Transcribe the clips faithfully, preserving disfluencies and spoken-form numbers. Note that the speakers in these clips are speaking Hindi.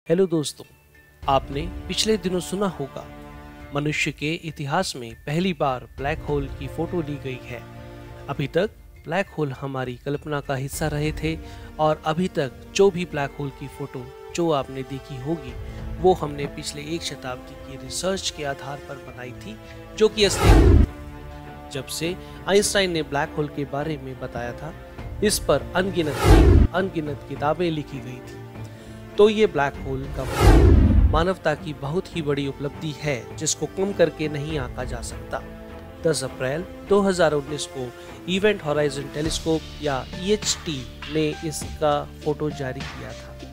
हेलो दोस्तों, आपने पिछले दिनों सुना होगा मनुष्य के इतिहास में पहली बार ब्लैक होल की फोटो ली गई है। अभी तक ब्लैक होल हमारी कल्पना का हिस्सा रहे थे और अभी तक जो भी ब्लैक होल की फोटो जो आपने देखी होगी वो हमने पिछले एक शताब्दी की रिसर्च के आधार पर बनाई थी, जो कि असली थी। जब से आइंस्टाइन ने ब्लैक होल के बारे में बताया था, इस पर अनगिनत अनगिनत किताबें लिखी गई थी। तो ये ब्लैक होल का मानवता की बहुत ही बड़ी उपलब्धि है, जिसको कम करके नहीं आंका जा सकता। दस अप्रैल दो हज़ार उन्नीस को इवेंट होराइजन टेलीस्कोप या ई एच टी ने इसका फोटो जारी किया था।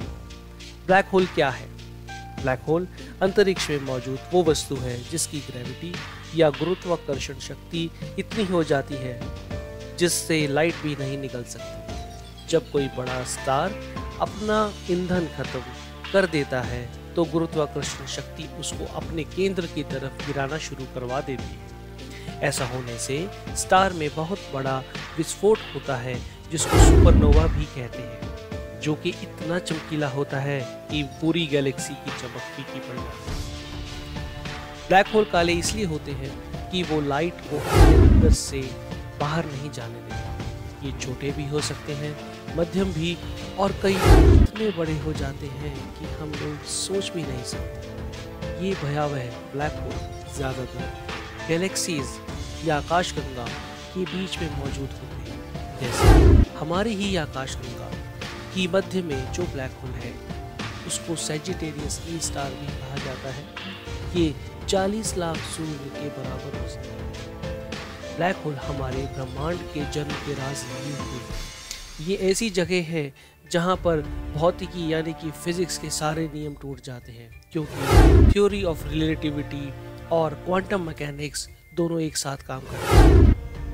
ब्लैक होल क्या है? ब्लैक होल अंतरिक्ष में मौजूद वो वस्तु है जिसकी ग्रेविटी या गुरुत्वाकर्षण शक्ति इतनी हो जाती है जिससे लाइट भी नहीं निकल सकती। जब कोई बड़ा स्टार अपना ईंधन खत्म कर देता है तो गुरुत्वाकर्षण शक्ति उसको अपने केंद्र की तरफ गिराना शुरू करवा देती है। ऐसा होने से स्टार में बहुत बड़ा विस्फोट होता है, जिसको सुपरनोवा भी कहते हैं, जो कि इतना चमकीला होता है कि पूरी गैलेक्सी की चमक फीकी पड़ जाती है। ब्लैक होल काले इसलिए होते हैं कि वो लाइट को अपने अंदर से बाहर नहीं जाने देते। ये छोटे भी हो सकते हैं, मध्यम भी, और कई इतने बड़े हो जाते हैं कि हम लोग सोच भी नहीं सकते। ये भयावह ब्लैक होल ज़्यादातर गैलेक्सीज या आकाशगंगा के बीच में मौजूद होते हैं। जैसे हमारी ही आकाशगंगा की मध्य में जो ब्लैक होल है उसको सैजिटेरियस ई स्टार भी कहा जाता है। ये चालीस लाख सूर्य के बराबर हो सकता है। ब्लैक होल हमारे ब्रह्मांड के जन्म के राज लिए हुए हैं। ये ऐसी जगह है जहाँ पर भौतिकी यानी कि फिजिक्स के सारे नियम टूट जाते हैं, क्योंकि थ्योरी ऑफ रिलेटिविटी और क्वांटम मैकेनिक्स दोनों एक साथ काम करते हैं।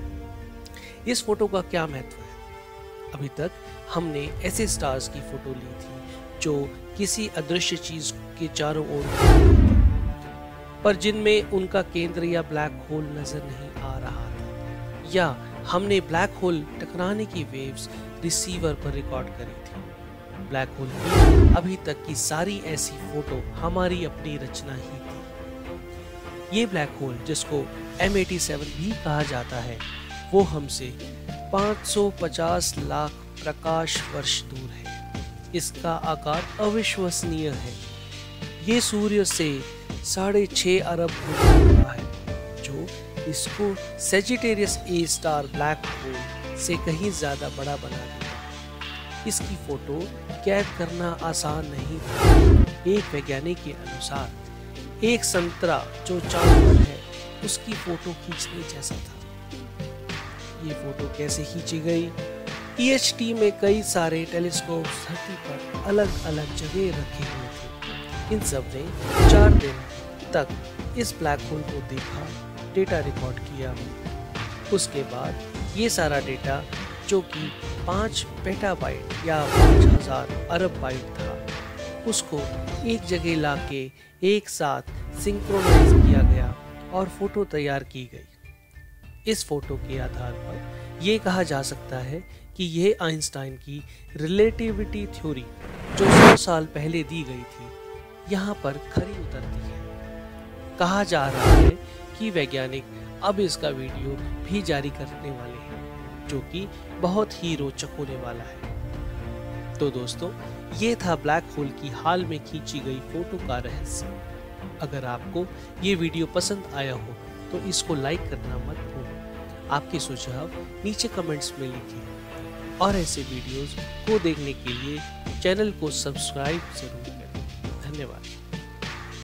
इस फोटो का क्या महत्व है? अभी तक हमने ऐसे स्टार्स की फोटो ली थी जो किसी अदृश्य चीज के चारों ओर पर जिनमें उनका केंद्र या ब्लैक होल नजर नहीं आ रहा था, या हमने ब्लैक होल टकराने की वेव्स रिसीवर पर रिकॉर्ड करी थी। ब्लैक होल की अभी तक की सारी ऐसी फोटो हमारी अपनी रचना ही थी। ये ब्लैक होल, जिसको एम सत्तासी भी कहा जाता है, वो हमसे पाँच सौ पचास लाख प्रकाश वर्ष दूर है। इसका आकार अविश्वसनीय है। ये सूर्य से साढ़े छः अरब गुना बड़ा है, जो इसको Sagittarius A star black hole से कहीं ज्यादा बड़ा बना दिया। इसकी फोटो कैद करना आसान नहीं था। एक वैज्ञानिक के अनुसार एक संतरा जो चांद पर है उसकी फोटो खींचने जैसा था। ये फोटो कैसे खींची गई? ई एच टी में कई सारे टेलीस्कोप धरती पर अलग अलग जगह रखे हुए थे। इन सब ने चार दिन तक इस ब्लैक होल को देखा, डेटा रिकॉर्ड किया। उसके बाद ये सारा डेटा, जो कि पाँच पेटाबाइट या पाँच हजार अरब बाइट था, उसको एक जगह लाके एक साथ सिंक्रोनाइज किया गया और फोटो तैयार की गई। इस फोटो के आधार पर यह कहा जा सकता है कि यह आइंस्टाइन की रिलेटिविटी थ्योरी जो सौ साल पहले दी गई थी, यहाँ पर खरी उतरती है। कहा जा रहा है कि वैज्ञानिक अब इसका वीडियो भी जारी करने वाले हैं, जो कि बहुत ही रोचक होने वाला है। तो दोस्तों, ये था ब्लैक होल की हाल में खींची गई फोटो का रहस्य। अगर आपको ये वीडियो पसंद आया हो तो इसको लाइक करना मत भूलो। आपके सुझाव नीचे कमेंट्स में लिखिए और ऐसे वीडियोस को देखने के लिए चैनल को सब्सक्राइब जरूर करें। धन्यवाद।